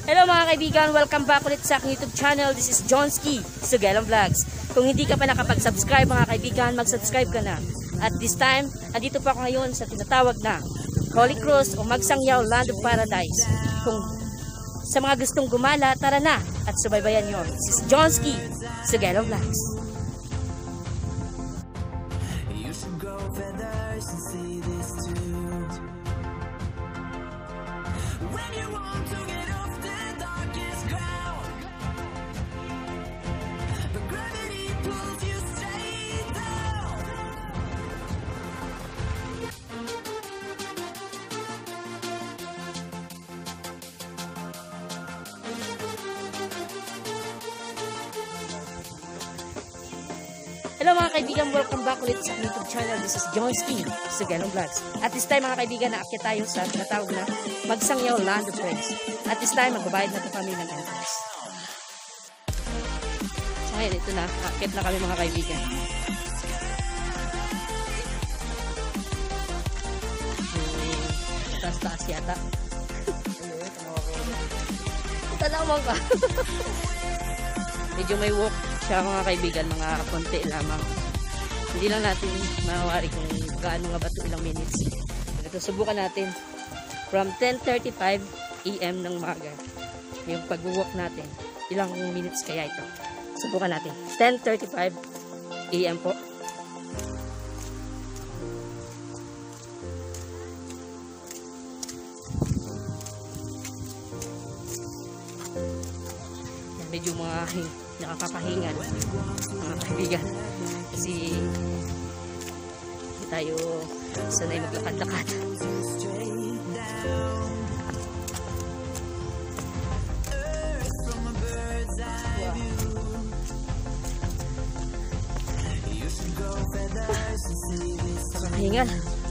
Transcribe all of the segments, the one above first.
Hello mga kaibigan, welcome back ulit sa aking YouTube channel. This is Johnski, Sugalan Vlogs. Kung hindi ka pa nakapag-subscribe mga kaibigan, mag-subscribe ka na. At this time, andito pa ako ngayon sa tinatawag na Holy Cross o Magsangyaw Land of Paradise. Kung sa mga gustong gumala, tara na at subaybayan nyo. This is Johnski, Sugalan Vlogs. You should grow feathers and see this too. When you want to get off the darkest ground, but gravity pulls you straight down. Hello mga kaibigan, welcome back ulit sa YouTube channel. This is Johnski, Sugalan Vlogs. At this time mga kaibigan, naakyat tayo sa tinatawag na Magsangyaw Land of Friends. At this time, magbabayad na po kami ng entrance. So ngayon, ito na, naakyat na kami mga kaibigan. Taas-taas yata. Tanaw ka. Medyo may walk siya mga kaibigan, mga konti lamang. Hindi lang natin mawari kung gaano nga ba ito, ilang minutes. Ito, subukan natin from 10:35 AM ng umaga. Yung pag-walk natin, ilang minutes kaya ito. Subukan natin. 10:35 AM po. Medyo mga nakakapahingan mga kaibigan kasi hindi tayo sanay maglakad-lakad. Nakapahingan.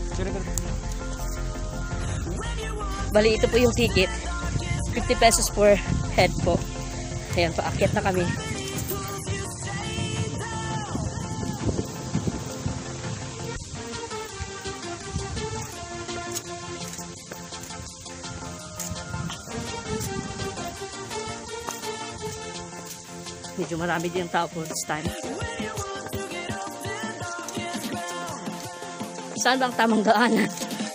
Bali, ito po yung ticket, 50 pesos per head po. Ayan, paakyat na kami. Medyo marami din ang tao po this time. Saan ba ang tamang daanan?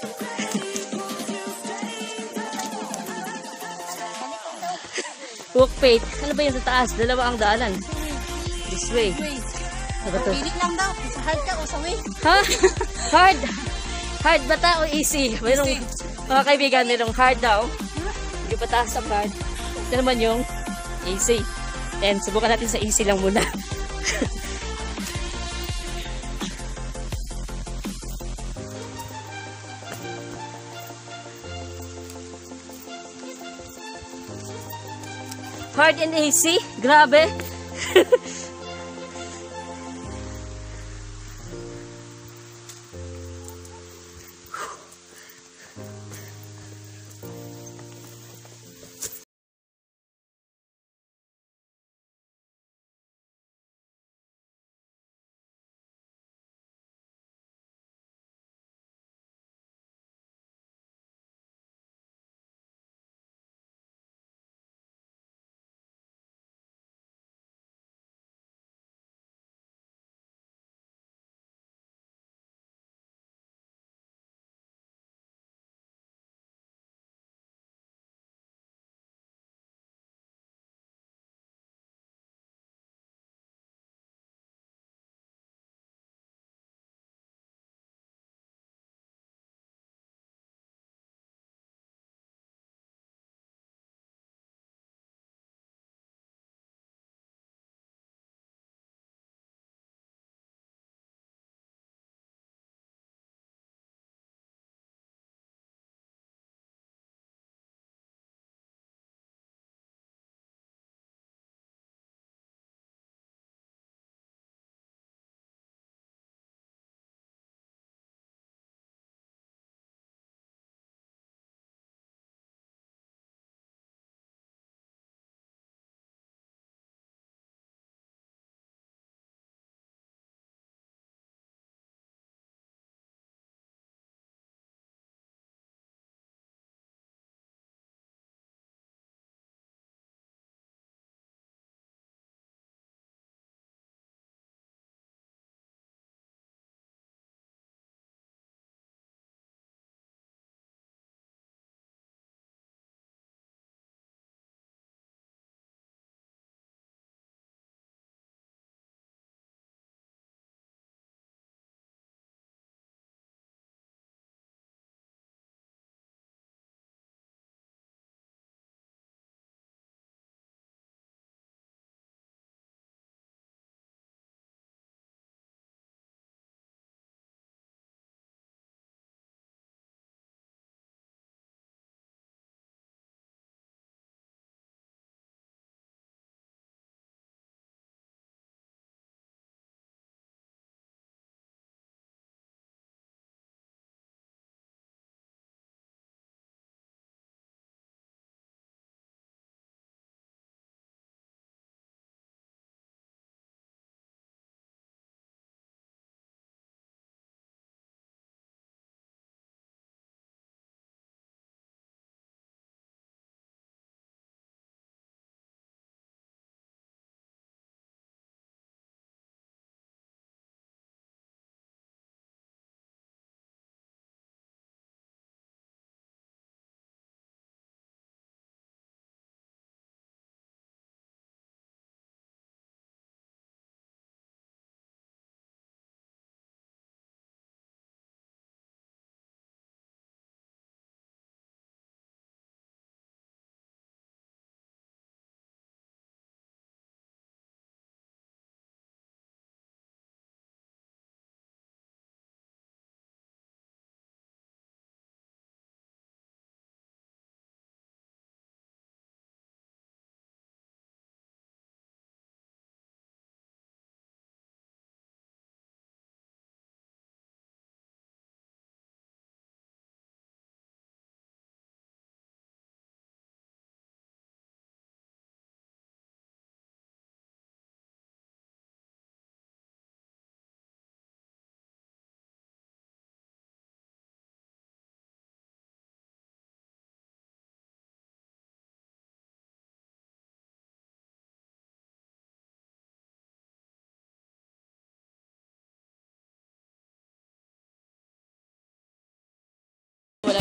Walk faith. Ano ba yung sa taas? Dalawa ang daanan. This way. Ano ba to? Pili lang daw. Sa hard ka o sa way? Ha? Hard? Hard ba ta o easy? Mayroong, mga kaibigan, mayroong hard daw. Hindi pa taas sa hard. Ito naman yung easy. Then, subukan natin sa easy lang muna. Hard and easy? Grabe.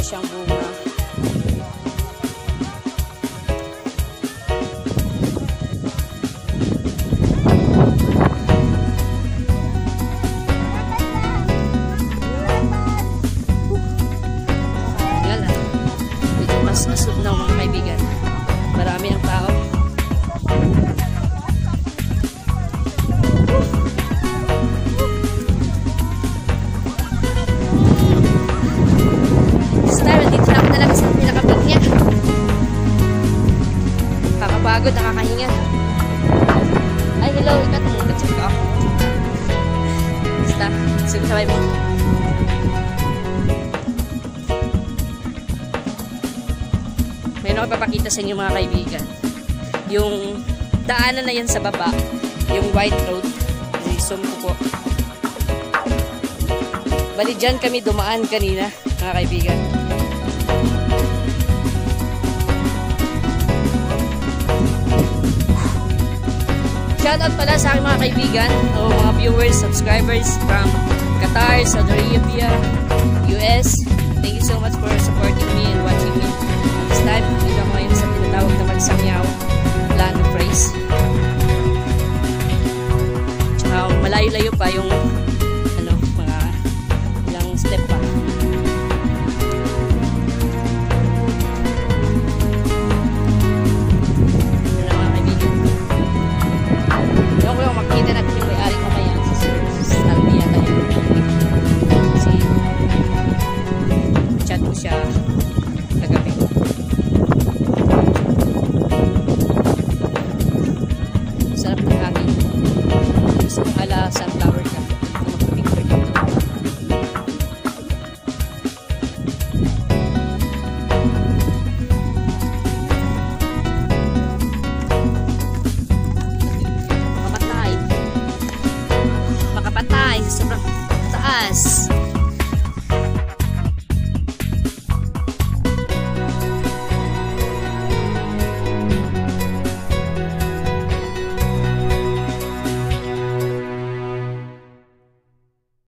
siyang bunga. Yan lang. Medyo mas asot na mga kaibigan. Marami ang tao. This time, nandito na ako talaga sa pinaka-peak niya. Kakapagod, nakakahinga. Ay, hello, ikat mo. Check ko ako. Basta, sabay mo. Mayroon ako papakita sa inyo mga kaibigan. Yung daanan na yan sa baba, yung white road. I-zoom ko po. Bali dyan kami dumaan kanina, mga kaibigan. Shoutout pala sa aking mga kaibigan o mga viewers, subscribers from Qatar, Saudi Arabia, US. Thank you so much for supporting me.